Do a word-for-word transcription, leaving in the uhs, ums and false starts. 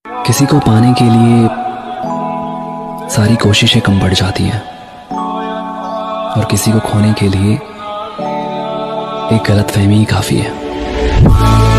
किसी को पाने के लिए सारी कोशिशें कम पड़ जाती हैं और किसी को खोने के लिए एक गलतफहमी ही काफ़ी है।